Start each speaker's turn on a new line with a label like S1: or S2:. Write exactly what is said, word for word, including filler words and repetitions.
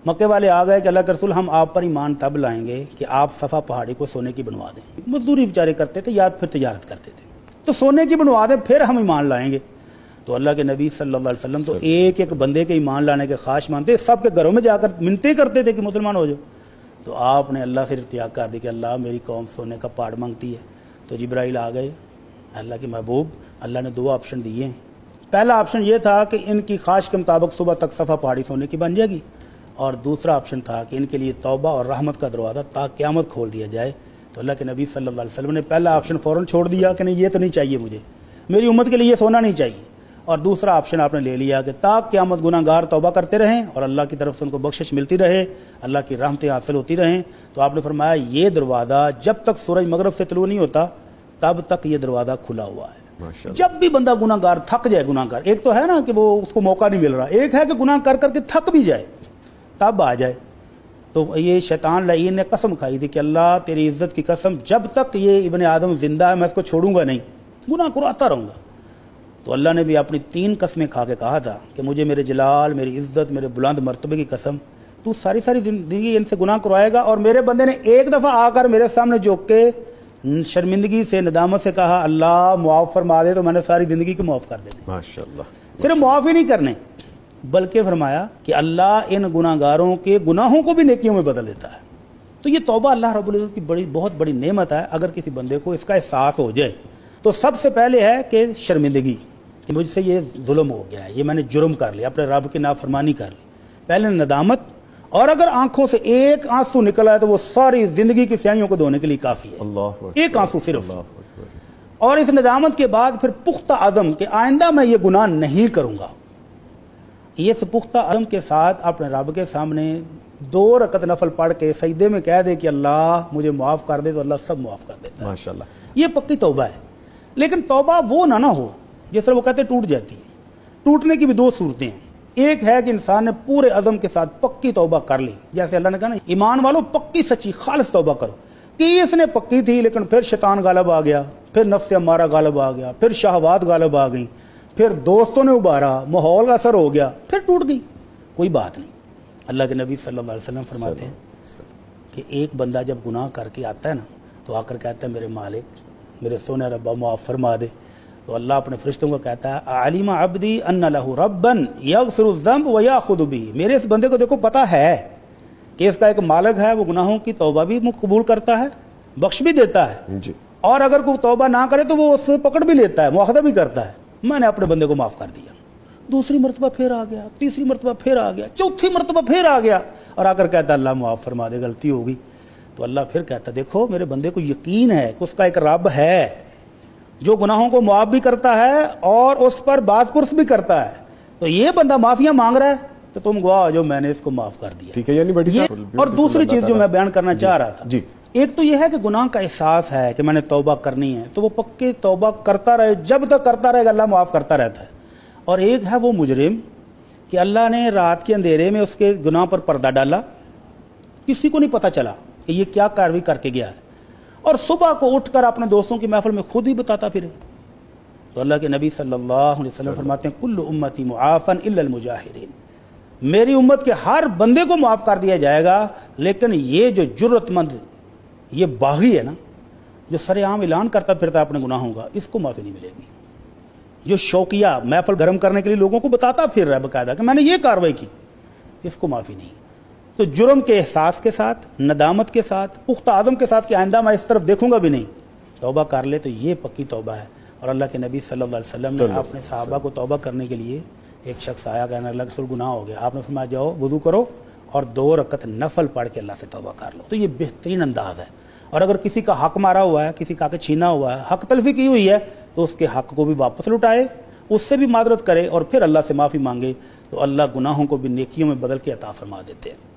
S1: مکے والے آ گئے کہ اللہ کے رسول ہم آپ پر ایمان تب لائیں گے کہ آپ صفا پہاڑی کو سونے کی بنوا دیں. مزدوری بیچارے کرتے تھے یا پھر تجارت کرتے تھے, تو سونے کی بنوا دیں پھر ہم ایمان لائیں گے. تو اللہ کے نبی صلی اللہ علیہ وسلم تو ایک ایک بندے کے ایمان لانے کے خواہش مانتے, سب کے گھروں میں جا کر منتیں کرتے تھے کہ مسلمان ہو جاؤ. تو آپ نے اللہ سے ارتجاع کر دی کہ اللہ میری قوم سونے کا پہاڑ مانگتی ہے. تو جبرائیل آ گئے, اللہ کے محبوب اللہ نے دو آپشن دیے ہیں. پہلا آپشن یہ تھا کہ ان کی خواہش کے مطابق صبح تک صفا پہاڑی سونے کی بن جائے گی, اور دوسرا آپشن تھا کہ ان کے لیے توبہ اور رحمت کا دروازہ تا قیامت کھول دیا جائے. تو اللہ کے نبی صلی اللہ علیہ وسلم نے پہلا آپشن فوراً چھوڑ دیا کہ نہیں یہ تو نہیں چاہیے مجھے, میری امت کے لیے یہ سونا نہیں چاہیے. اور دوسرا آپشن آپ نے لے لیا کہ تا قیامت گناہ گار توبہ کرتے رہیں اور اللہ کی طرف سے ان کو بخشش ملتی رہے, اللہ کی رحمتیں حاصل ہوتی رہیں. تو آپ نے فرمایا یہ دروازہ جب تک سورج مغرب سے طلوع نہیں ہوتا تب تک یہ دروازہ کھلا ہوا ہے. جب بھی بندہ گناہ گار تھک جائے, گناہ گار ایک تو ہے نا کہ وہ اس کو موقع نہیں مل رہا, ایک ہے کہ گناہ کر کر کے تھک بھی جائے تب آ جائے. تو یہ شیطان لعین نے قسم کھائی تھی کہ اللہ تیری عزت کی قسم جب تک یہ ابن آدم زندہ ہے میں اس کو چھوڑوں گا نہیں, گناہ کراتا رہوں گا. تو اللہ نے بھی اپنی تین قسمیں کھا کے کہا تھا کہ مجھے میرے جلال, میری عزت, میرے بلند مرتبے کی قسم تو ساری ساری زندگی ان سے گناہ کروائے گا. اور میرے بندے نے ایک دفعہ آ کر میرے سامنے جھک کے شرمندگی سے ندامت سے کہا اللہ معاف فرما دے, تو میں نے ساری زندگی کو معاف کر دینے.
S2: ماشاءاللہ.
S1: صرف معاف ہی نہیں کرنے بلکہ فرمایا کہ اللہ ان گناہ گاروں کے گناہوں کو بھی نیکیوں میں بدل دیتا ہے. تو یہ توبہ اللہ رب العزت کی بڑی بہت بڑی نعمت ہے. اگر کسی بندے کو اس کا احساس ہو جائے تو سب سے پہلے ہے کہ شرمندگی کہ مجھ سے یہ ظلم ہو گیا ہے, یہ میں نے جرم کر لیا, اپنے رب کی نافرمانی کر لی. پہلے ندامت, اور اگر آنکھوں سے ایک آنسو نکلا ہے تو وہ ساری زندگی کی سیاہیوں کو دھونے کے لیے کافی ہے,
S2: اللہ
S1: ایک آنسو صرف. اور اس ندامت کے بعد پھر پختہ عزم کہ آئندہ میں یہ گناہ نہیں کروں گا. یہ پختہ عزم کے ساتھ اپنے رب کے سامنے دو رکعت نفل پڑھ کے سجدے میں کہہ دے کہ اللہ مجھے معاف کر دے, تو اللہ سب معاف کر دیتا ہے.
S2: ماشاءاللہ.
S1: یہ پکی توبہ ہے. لیکن توبہ وہ نہ نہ ہو جس طرح وہ کہتے ٹوٹ جاتی ہے. ٹوٹنے کی بھی دو صورتیں ہیں. ایک ہے کہ انسان نے پورے عزم کے ساتھ پکی توبہ کر لی, جیسے اللہ نے کہا نا ایمان والو پکی سچی خالص توبہ کرو, کہ اس نے پکی تھی لیکن پھر شیطان غالب آ گیا, پھر نفس امارہ غالب آ گیا, پھر شہوات غالب آ گئیں, پھر دوستوں نے ابھارا, ماحول کا اثر ہو گیا, پھر ٹوٹ گئی. کوئی بات نہیں. اللہ کے نبی صلی اللہ علیہ وسلم فرماتے ہیں کہ ایک بندہ جب گناہ کر کے آتا ہے نا تو آ کر کہتا ہے میرے مالک, میرے سونے ربا معاف فرما دے. تو اللہ اپنے فرشتوں کو کہتا ہے علیم عبدی ان لہ ربا یغفر الذنب ویاخذ بہ, میرے اس بندے کو دیکھو پتہ ہے کہ اس کا ایک مالک ہے, وہ گناہوں کی توبہ بھی قبول کرتا ہے, بخش بھی دیتا ہے جی, اور اگر کوئی توبہ نہ کرے تو وہ اس سے پکڑ بھی لیتا ہے, مواخذہ بھی کرتا ہے. میں نے اپنے بندے کو معاف کر دیا. دوسری مرتبہ پھر آ گیا, تیسری مرتبہ پھر آ گیا, چوتھی مرتبہ پھر آ گیا, اور آ کر کہتا اللہ معاف فرما دے, غلطی ہوگی. تو اللہ پھر کہتا دیکھو میرے بندے کو یقین ہے کہ اس کا ایک رب ہے جو گناہوں کو معاف بھی کرتا ہے اور اس پر باز پرس بھی کرتا ہے. تو یہ بندہ معافیاں مانگ رہا ہے تو تم گواہ ہو جو میں نے اس کو معاف کر دیا.
S2: ٹھیک ہے, یعنی بڑی
S1: اور دوسری چیز جو میں بیان کرنا چاہ رہا تھا
S2: جی,
S1: ایک تو یہ ہے کہ گناہ کا احساس ہے کہ میں نے توبہ کرنی ہے, تو وہ پکے توبہ کرتا رہے, جب تک کرتا رہے گا اللہ معاف کرتا رہتا ہے. اور ایک ہے وہ مجرم کہ اللہ نے رات کے اندھیرے میں اس کے گناہ پر پردہ ڈالا, کسی کو نہیں پتہ چلا کہ یہ کیا کارروائی کر کے گیا ہے, اور صبح کو اٹھ کر اپنے دوستوں کی محفل میں خود ہی بتاتا پھرے. تو اللہ کے نبی صلی اللہ علیہ وسلم فرماتے ہیں کل امتی معافا الا المجاہرین, میری امت کے ہر بندے کو معاف کر دیا جائے گا, لیکن یہ جو جرت مند یہ باغی ہے نا, جو سر عام اعلان کرتا پھرتا ہے اپنے گناہوں کا, اس کو معافی نہیں ملے گی. جو شوقیہ محفل گرم کرنے کے لیے لوگوں کو بتاتا پھر رہا ہے باقاعدہ کہ میں نے یہ کارروائی کی, اس کو معافی نہیں. تو جرم کے احساس کے ساتھ, ندامت کے ساتھ, پختہ عزم کے ساتھ کہ آئندہ میں اس طرف دیکھوں گا بھی نہیں, توبہ کر لے تو یہ پکی توبہ ہے. اور اللہ کے نبی صلی اللہ علیہ وسلم نے اپنے صحابہ کو توبہ کرنے کے لیے, ایک شخص آیا کہنے اللہ کے رسول گناہ ہو گیا, آپ نے فرمایا جاؤ وضو کرو اور دو رکعت نفل پڑھ کے اللہ سے توبہ کر لو. تو یہ بہترین انداز ہے. اور اگر کسی کا حق مارا ہوا ہے, کسی کا چھینا ہوا ہے, حق تلفی کی ہوئی ہے, تو اس کے حق کو بھی واپس لوٹائے, اس سے بھی معذرت کرے اور پھر اللہ سے معافی مانگے, تو اللہ گناہوں کو بھی نیکیوں میں بدل کے عطا فرما دیتے ہیں.